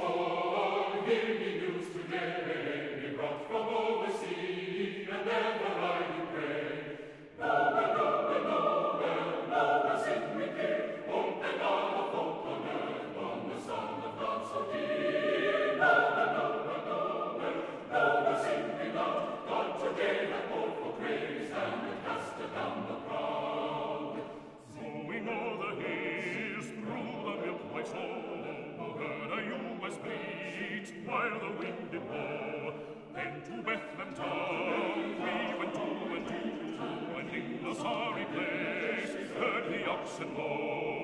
While the wind did blow, then to Bethlehem town we went to, and in the sorry place heard the oxen low.